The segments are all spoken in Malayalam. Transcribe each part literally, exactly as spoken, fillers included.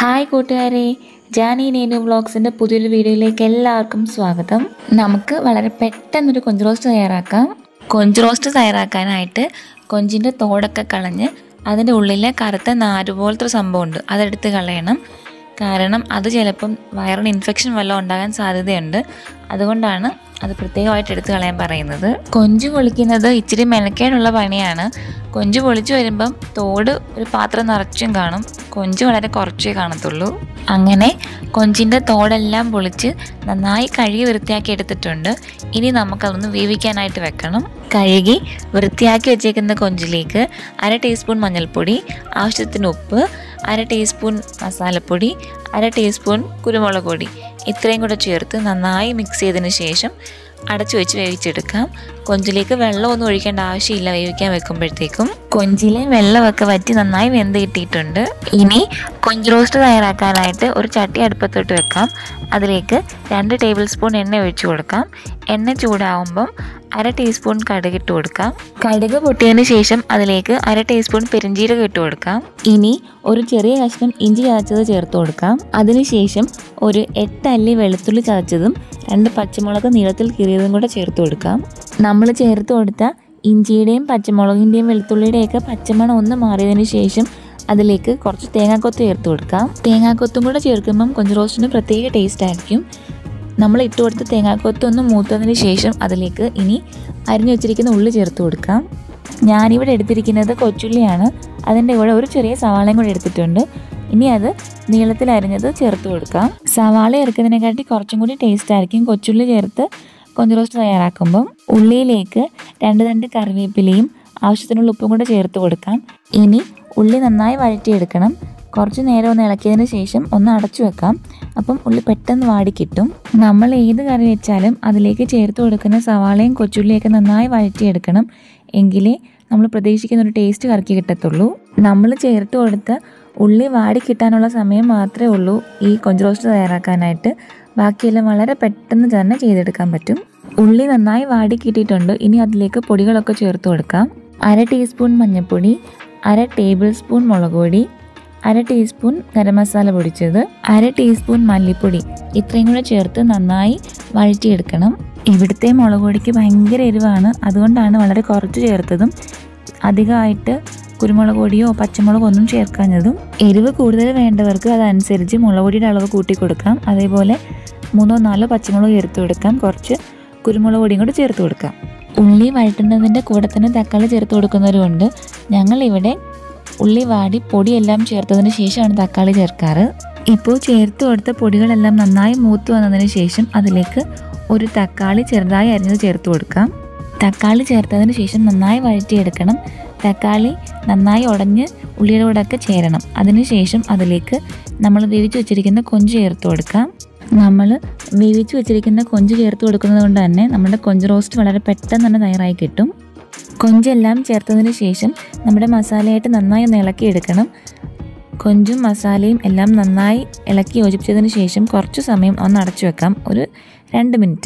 ഹായ് കൂട്ടുകാരെ, ജാനി നേനു വ്ളോഗ്സിൻ്റെ പുതിയൊരു വീഡിയോയിലേക്ക് എല്ലാവർക്കും സ്വാഗതം. നമുക്ക് വളരെ പെട്ടെന്നൊരു കൊഞ്ച് റോസ്റ്റ് തയ്യാറാക്കാം. കൊഞ്ച് റോസ്റ്റ് തയ്യാറാക്കാനായിട്ട് കൊഞ്ചിൻ്റെ തോടൊക്കെ കളഞ്ഞ് അതിൻ്റെ ഉള്ളിലെ കറുത്ത നാര് പോലത്തെ ഒരു സംഭവമുണ്ട്, അതെടുത്ത് കളയണം. കാരണം അത് ചിലപ്പം വയറിന് ഇൻഫെക്ഷൻ വല്ലതും ഉണ്ടാകാൻ സാധ്യതയുണ്ട്. അതുകൊണ്ടാണ് അത് പ്രത്യേകമായിട്ട് എടുത്ത് കളയാൻ പറയുന്നത്. കൊഞ്ച് പൊളിക്കുന്നത് ഇച്ചിരി മെനക്കേടുള്ള പണിയാണ്. കൊഞ്ച് പൊളിച്ചു വരുമ്പം തോട് ഒരു പാത്രം നിറച്ചും കാണും, കൊഞ്ച് വളരെ കുറച്ചേ കാണത്തുള്ളൂ. അങ്ങനെ കൊഞ്ചിൻ്റെ തോടെല്ലാം പൊളിച്ച് നന്നായി കഴുകി വൃത്തിയാക്കി എടുത്തിട്ടുണ്ട്. ഇനി നമുക്കതൊന്ന് വേവിക്കാനായിട്ട് വെക്കണം. കഴുകി വൃത്തിയാക്കി വെച്ചേക്കുന്ന കൊഞ്ചിലേക്ക് അര ടീസ്പൂൺ മഞ്ഞൾപ്പൊടി, ആവശ്യത്തിന് ഉപ്പ്, അര ടീസ്പൂൺ മസാലപ്പൊടി, അര ടീസ്പൂൺ കുരുമുളക് പൊടി ഇത്രയും കൂടെ ചേർത്ത് നന്നായി മിക്സ് ചെയ്തതിന് ശേഷം അടച്ചു വെച്ച് വേവിച്ചെടുക്കാം. കൊഞ്ചിലേക്ക് വെള്ളമൊന്നും ഒഴിക്കേണ്ട ആവശ്യമില്ല വേവിക്കാൻ വെക്കുമ്പോഴത്തേക്കും. കൊഞ്ചിലെ വെള്ളമൊക്കെ വറ്റി നന്നായി വെന്ത് കിട്ടിയിട്ടുണ്ട്. ഇനി കൊഞ്ച് റോസ്റ്റ് തയ്യാറാക്കാനായിട്ട് ഒരു ചട്ടി അടുപ്പത്തോട്ട് വെക്കാം. അതിലേക്ക് രണ്ട് ടേബിൾ സ്പൂൺ എണ്ണ ഒഴിച്ചു കൊടുക്കാം. എണ്ണ ചൂടാവുമ്പം അര ടീസ്പൂൺ കടുക് ഇട്ട് കൊടുക്കാം. കടുക് പൊട്ടിയതിന് ശേഷം അതിലേക്ക് അര ടീസ്പൂൺ പെരിഞ്ജീരകം ഇട്ട് കൊടുക്കാം. ഇനി ഒരു ചെറിയ കഷ്ണം ഇഞ്ചി ചതച്ചത് ചേർത്ത് കൊടുക്കാം. അതിനുശേഷം ഒരു എട്ട് അല്ലി വെളുത്തുള്ളി ചതച്ചതും രണ്ട് പച്ചമുളക് നീളത്തിൽ കീറിയതും കൂടെ ചേർത്ത് കൊടുക്കാം. നമ്മൾ ചേർത്ത് കൊടുത്ത ഇഞ്ചിയുടെയും പച്ചമുളകിൻ്റെയും വെളുത്തുള്ളിയുടെയൊക്കെ പച്ചമണം ഒന്ന് മാറിയതിന് ശേഷം അതിലേക്ക് കുറച്ച് തേങ്ങാക്കൊത്ത് ചേർത്ത് കൊടുക്കാം. തേങ്ങാക്കൊത്തും കൂടെ ചേർക്കുമ്പം കൊഞ്ച് റോസ്റ്റിന് പ്രത്യേക ടേസ്റ്റ് ആയിരിക്കും. നമ്മൾ ഇട്ട് കൊടുത്ത് തേങ്ങാക്കൊത്ത് ഒന്ന് മൂത്തതിന് ശേഷം അതിലേക്ക് ഇനി അരിഞ്ഞു വെച്ചിരിക്കുന്ന ഉള്ളി ചേർത്ത് കൊടുക്കാം. ഞാനിവിടെ എടുത്തിരിക്കുന്നത് കൊച്ചുള്ളിയാണ്. അതിൻ്റെ കൂടെ ഒരു ചെറിയ സവാളയും കൂടെ എടുത്തിട്ടുണ്ട്. ഇനി അത് നീളത്തിൽ അരിഞ്ഞത് ചേർത്ത് കൊടുക്കാം. സവാള ചേർക്കുന്നതിനെക്കാട്ടി കുറച്ചും കൂടി ടേസ്റ്റ് ആയിരിക്കും കൊച്ചുള്ളി ചേർത്ത് കൊഞ്ച് റോസ്റ്റ് തയ്യാറാക്കുമ്പം. ഉള്ളിയിലേക്ക് രണ്ട് രണ്ട് കറിവേപ്പിലയും ആവശ്യത്തിനുള്ള ഉപ്പും കൂടെ ചേർത്ത് കൊടുക്കാം. ഇനി ഉള്ളി നന്നായി വഴറ്റിയെടുക്കണം. കുറച്ച് നേരം ഒന്ന് ഇളക്കിയതിന് ശേഷം ഒന്ന് അടച്ചു വെക്കാം. അപ്പം ഉള്ളി പെട്ടെന്ന് വാടി കിട്ടും. നമ്മൾ ഏത് കറി വെച്ചാലും അതിലേക്ക് ചേർത്ത് കൊടുക്കുന്ന സവാളയും കൊച്ചുള്ളിയൊക്കെ നന്നായി വഴറ്റിയെടുക്കണം. എങ്കിലേ നമ്മൾ പ്രതീക്ഷിക്കുന്ന ഒരു ടേസ്റ്റ് കറിക്ക് കിട്ടത്തുള്ളൂ. നമ്മൾ ചേർത്ത് കൊടുത്ത ഉള്ളി വാടി കിട്ടാനുള്ള സമയം മാത്രമേ ഉള്ളൂ ഈ കൊഞ്ച് റോസ്റ്റ് തയ്യാറാക്കാനായിട്ട്. ബാക്കിയെല്ലാം വളരെ പെട്ടെന്ന് തന്നെ ചെയ്തെടുക്കാൻ പറ്റും. ഉള്ളി നന്നായി വാടി കിട്ടിയിട്ടുണ്ട്. ഇനി അതിലേക്ക് പൊടികളൊക്കെ ചേർത്ത് കൊടുക്കാം. അര ടീസ്പൂൺ മഞ്ഞൾപ്പൊടി, അര ടേബിൾ സ്പൂൺ മുളക് പൊടി, അര ടീസ്പൂൺ ഗരം മസാല പൊടിച്ചത്, അര ടീസ്പൂൺ മല്ലിപ്പൊടി ഇത്രയും കൂടെ ചേർത്ത് നന്നായി വഴറ്റിയെടുക്കണം. ഇവിടുത്തെ മുളക് പൊടിക്ക് ഭയങ്കര എരിവാണ്, അതുകൊണ്ടാണ് വളരെ കുറച്ച് ചേർത്തതും. അധികമായിട്ട് കുരുമുളക് പൊടിയോ പച്ചമുളകോ ഒന്നും ചേർക്കാഞ്ഞതും. എരിവ് കൂടുതൽ വേണ്ടവർക്ക് അതനുസരിച്ച് മുളക് പൊടിയുടെ അളവ് കൂട്ടി കൊടുക്കാം. അതേപോലെ മൂന്നോ നാലോ പച്ചമുളക് ചേർത്ത് കൊടുക്കാം. കുറച്ച് കുരുമുളക് പൊടിയും കൂടി ചേർത്ത് കൊടുക്കാം. ഉള്ളി വഴറ്റുന്നതിൻ്റെ കൂടെ തന്നെ തക്കാളി ചേർത്ത് കൊടുക്കുന്നവരുമുണ്ട്. ഞങ്ങളിവിടെ ഉള്ളി വാടി പൊടിയെല്ലാം ചേർത്തതിന് ശേഷമാണ് തക്കാളി ചേർക്കാറ്. ഇപ്പോൾ ചേർത്ത് കൊടുത്ത പൊടികളെല്ലാം നന്നായി മൂത്ത് വന്നതിന് ശേഷം അതിലേക്ക് ഒരു തക്കാളി ചെറുതായി അരിഞ്ഞത് ചേർത്ത് കൊടുക്കാം. തക്കാളി ചേർത്തതിന് ശേഷം നന്നായി വഴറ്റിയെടുക്കണം. തക്കാളി നന്നായി ഉടഞ്ഞ് ഉള്ളിയുടെ കൂടെയൊക്കെ ചേരണം. അതിനുശേഷം അതിലേക്ക് നമ്മൾ വേവിച്ച് വെച്ചിരിക്കുന്ന കൊഞ്ച് ചേർത്ത് കൊടുക്കാം. നമ്മൾ വേവിച്ച് വെച്ചിരിക്കുന്ന കൊഞ്ച് ചേർത്ത് കൊടുക്കുന്നത് കൊണ്ട് തന്നെ നമ്മുടെ കൊഞ്ച് റോസ്റ്റ് വളരെ പെട്ടെന്ന് തന്നെ തയ്യാറായി കിട്ടും. കൊഞ്ചെല്ലാം ചേർത്തതിന് ശേഷം നമ്മുടെ മസാലയായിട്ട് നന്നായി ഒന്ന് ഇളക്കിയെടുക്കണം. കൊഞ്ചും മസാലയും എല്ലാം നന്നായി ഇളക്കി യോജിപ്പിച്ചതിന് ശേഷം കുറച്ച് സമയം ഒന്ന് അടച്ചു വെക്കാം, ഒരു രണ്ട് മിനിറ്റ്.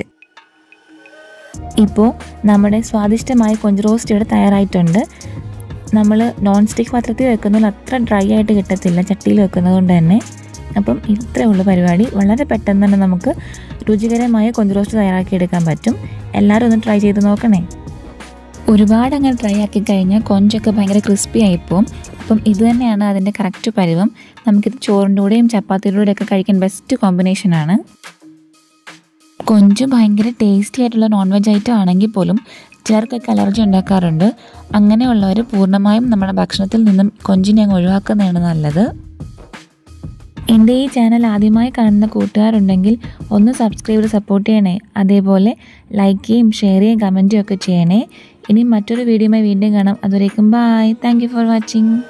ഇപ്പോൾ നമ്മുടെ സ്വാദിഷ്ടമായ കൊഞ്ച് റോസ്റ്റ് ഇവിടെ തയ്യാറായിട്ടുണ്ട്. നമ്മൾ നോൺ സ്റ്റിക്ക് പാത്രത്തിൽ വെക്കുന്നതിൽ അത്ര ഡ്രൈ ആയിട്ട് കിട്ടത്തില്ല, ചട്ടിയിൽ വെക്കുന്നത് കൊണ്ട് തന്നെ. അപ്പം ഇത്രയുള്ള പരിപാടി. വളരെ പെട്ടെന്ന് തന്നെ നമുക്ക് രുചികരമായ കൊഞ്ച് റോസ്റ്റ് തയ്യാറാക്കിയെടുക്കാൻ പറ്റും. എല്ലാവരും ഒന്ന് ട്രൈ ചെയ്ത് നോക്കണേ. ഒരുപാട് അങ്ങനെ ട്രൈ ആക്കി കഴിഞ്ഞാൽ കൊഞ്ചൊക്കെ ഭയങ്കര ക്രിസ്പി ആയിപ്പോവും. അപ്പം ഇത് തന്നെയാണ് അതിൻ്റെ കറക്റ്റ് പരുവം. നമുക്കിത് ചോറിൻ്റെ കൂടെയും ചപ്പാത്തിയുടെ കൂടെയൊക്കെ കഴിക്കാൻ ബെസ്റ്റ് കോമ്പിനേഷനാണ്. കൊഞ്ച് ഭയങ്കര ടേസ്റ്റി ആയിട്ടുള്ള നോൺ വെജ് ഐറ്റം ആണെങ്കിൽ പോലും ചിലർക്കൊക്കെ അലർജി ഉണ്ടാക്കാറുണ്ട്. അങ്ങനെയുള്ളവർ പൂർണ്ണമായും നമ്മുടെ ഭക്ഷണത്തിൽ നിന്നും കൊഞ്ചിനെ അങ്ങ് ഒഴിവാക്കുന്നതാണ് നല്ലത്. എൻ്റെ ഈ ചാനൽ ആദ്യമായി കാണുന്ന കൂട്ടുകാരുണ്ടെങ്കിൽ ഒന്ന് സബ്സ്ക്രൈബ് ചെയ്ത് സപ്പോർട്ട് ചെയ്യണേ. അതേപോലെ ലൈക്ക് ചെയ്യും ഷെയർ ചെയ്യും കമൻറ്റും ഒക്കെ ചെയ്യണേ. ഇനി മറ്റൊരു വീഡിയോയുമായി വീണ്ടും കാണാം. അതുവരേക്കും bye. Thank you for watching.